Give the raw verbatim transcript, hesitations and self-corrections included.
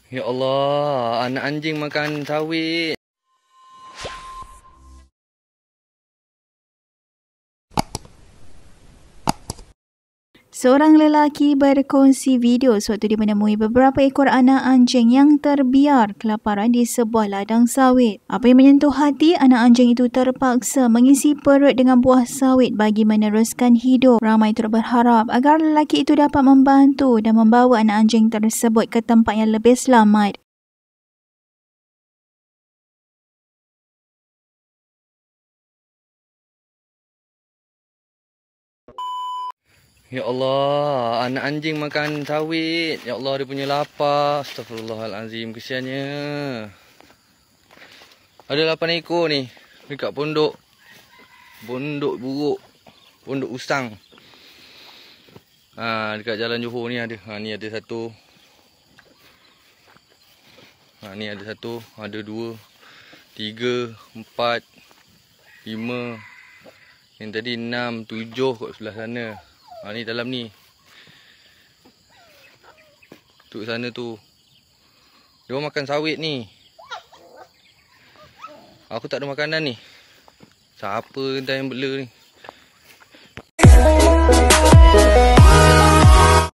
Ya Allah, anak anjing makan sawit. Seorang lelaki berkongsi video sewaktu dia menemui beberapa ekor anak anjing yang terbiar kelaparan di sebuah ladang sawit. Apa yang menyentuh hati, anak anjing itu terpaksa mengisi perut dengan buah sawit bagi meneruskan hidup. Ramai turut berharap agar lelaki itu dapat membantu dan membawa anak anjing tersebut ke tempat yang lebih selamat. Ya Allah, anak anjing makan sawit. Ya Allah, dia punya lapar. Astagfirullahalazim, kesiannya. Ada lapan ekor ni dekat pondok. Pondok buruk. Pondok usang. Ha, dekat jalan Johor ni ada. Ha, ni ada satu. Ha, ni ada satu, ada dua, tiga, empat, lima. Yang tadi enam, tujuh kat sebelah sana. Ha, ni dalam ni. Tu sana tu. Dia orang makan sawit ni. Aku tak ada makanan ni. Siapa entah yang bela ni.